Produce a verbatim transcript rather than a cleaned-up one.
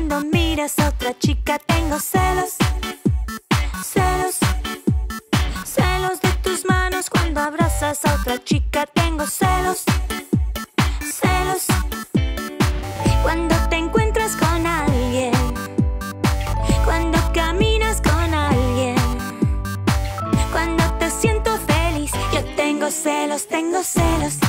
cuando miras a otra chica. Tengo celos, celos, celos de tus manos cuando abrazas a otra chica. Tengo celos, celos, cuando te encuentras con alguien, cuando caminas con alguien, cuando te siento feliz. Yo tengo celos, tengo celos.